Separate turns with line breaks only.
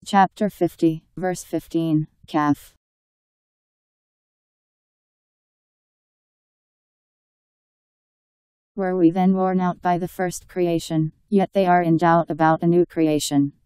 Chapter 50, verse 15, Qaf. Were we then worn out by the first creation, yet they are in doubt about a new creation?